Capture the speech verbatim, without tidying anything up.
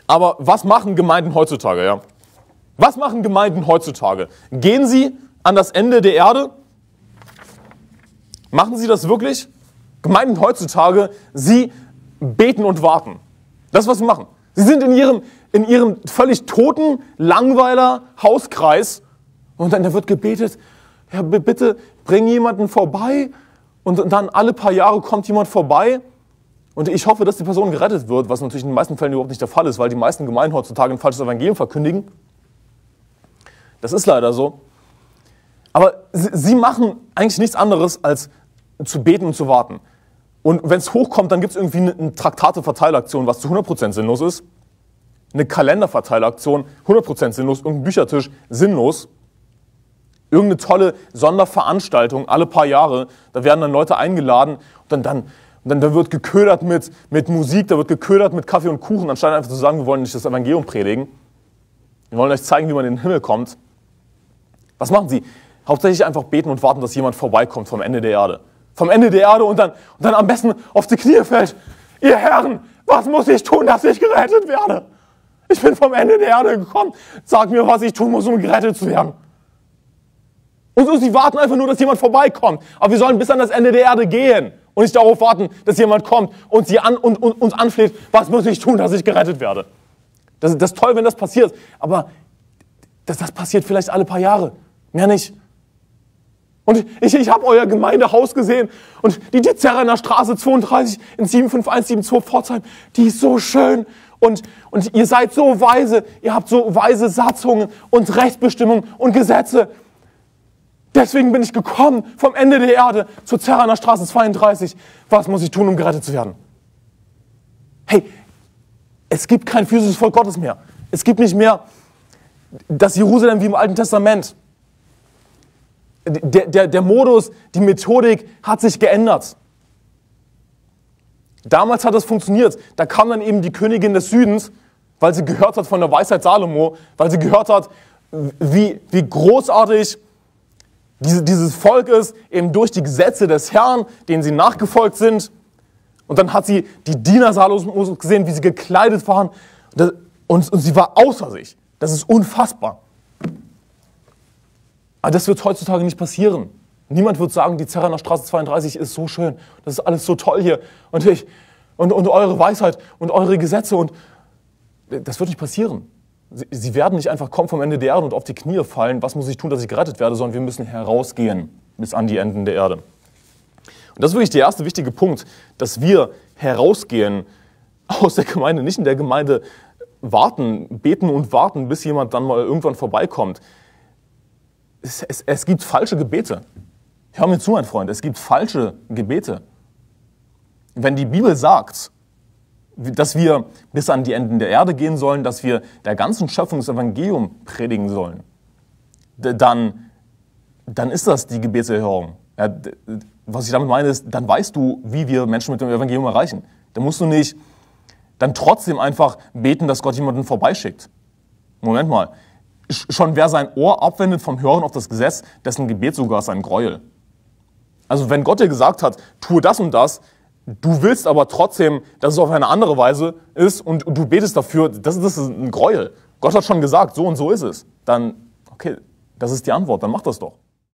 Aber was machen Gemeinden heutzutage? Ja? Was machen Gemeinden heutzutage? Gehen sie an das Ende der Erde? Machen sie das wirklich? Gemeinden heutzutage, sie beten und warten. Das ist, was sie machen. Sie sind in ihrem, in ihrem völlig toten Langweiler Hauskreis und dann da wird gebetet, ja, bitte bring jemanden vorbei und dann alle paar Jahre kommt jemand vorbei und ich hoffe, dass die Person gerettet wird, was natürlich in den meisten Fällen überhaupt nicht der Fall ist, weil die meisten Gemeinden heutzutage ein falsches Evangelium verkündigen. Das ist leider so. Aber sie, sie machen eigentlich nichts anderes, als zu beten und zu warten. Und wenn es hochkommt, dann gibt es irgendwie eine, eine Traktate-Verteilaktion, was zu hundert Prozent sinnlos ist. Eine Kalenderverteilaktion, hundert Prozent sinnlos. Irgendein Büchertisch, sinnlos. Irgendeine tolle Sonderveranstaltung, alle paar Jahre. Da werden dann Leute eingeladen und dann, dann, und dann da wird geködert mit, mit Musik, da wird geködert mit Kaffee und Kuchen, anstatt einfach zu sagen, wir wollen nicht das Evangelium predigen. Wir wollen euch zeigen, wie man in den Himmel kommt. Was machen sie? Hauptsächlich einfach beten und warten, dass jemand vorbeikommt vom Ende der Erde. Vom Ende der Erde und dann, und dann am besten auf die Knie fällt. Ihr Herren, was muss ich tun, dass ich gerettet werde? Ich bin vom Ende der Erde gekommen. Sag mir, was ich tun muss, um gerettet zu werden. Und so, sie warten einfach nur, dass jemand vorbeikommt. Aber wir sollen bis an das Ende der Erde gehen und nicht darauf warten, dass jemand kommt und, sie an, und, und uns anfleht, was muss ich tun, dass ich gerettet werde. Das, das ist toll, wenn das passiert, aber das, das passiert vielleicht alle paar Jahre, mehr nicht. Und ich, ich habe euer Gemeindehaus gesehen und die, die Zerrener Straße zweiunddreißig in sieben fünf eins sieben zwei Pforzheim, die ist so schön und, und ihr seid so weise, ihr habt so weise Satzungen und Rechtsbestimmungen und Gesetze. Deswegen bin ich gekommen vom Ende der Erde zur Zerrener Straße zweiunddreißig. Was muss ich tun, um gerettet zu werden? Hey, es gibt kein physisches Volk Gottes mehr. Es gibt nicht mehr das Jerusalem wie im Alten Testament. Der, der, der Modus, die Methodik hat sich geändert. Damals hat das funktioniert. Da kam dann eben die Königin des Südens, weil sie gehört hat von der Weisheit Salomo, weil sie gehört hat, wie, wie großartig diese, dieses Volk ist, eben durch die Gesetze des Herrn, denen sie nachgefolgt sind. Und dann hat sie die Diener Salomos gesehen, wie sie gekleidet waren. Und, und sie war außer sich. Das ist unfassbar. Aber das wird heutzutage nicht passieren. Niemand wird sagen, die Zerrener Straße zweiunddreißig ist so schön, das ist alles so toll hier und, ich, und, und eure Weisheit und eure Gesetze. Und das wird nicht passieren. Sie, sie werden nicht einfach kommen vom Ende der Erde und auf die Knie fallen, was muss ich tun, dass ich gerettet werde, sondern wir müssen herausgehen bis an die Enden der Erde. Und das ist wirklich der erste wichtige Punkt, dass wir herausgehen aus der Gemeinde, nicht in der Gemeinde warten, beten und warten, bis jemand dann mal irgendwann vorbeikommt. Es, es, es gibt falsche Gebete. Hör mir zu, mein Freund, es gibt falsche Gebete. Wenn die Bibel sagt, dass wir bis an die Enden der Erde gehen sollen, dass wir der ganzen Schöpfung das Evangelium predigen sollen, dann, dann ist das die Gebetserhörung. Ja, was ich damit meine ist, dann weißt du, wie wir Menschen mit dem Evangelium erreichen. Dann musst du nicht dann trotzdem einfach beten, dass Gott jemanden vorbeischickt. Moment mal. Schon wer sein Ohr abwendet vom Hören auf das Gesetz, dessen Gebet sogar ist ein Gräuel. Also wenn Gott dir gesagt hat, tue das und das, du willst aber trotzdem, dass es auf eine andere Weise ist und du betest dafür, das, das ist ein Gräuel. Gott hat schon gesagt, so und so ist es. Dann, okay, das ist die Antwort, dann mach das doch.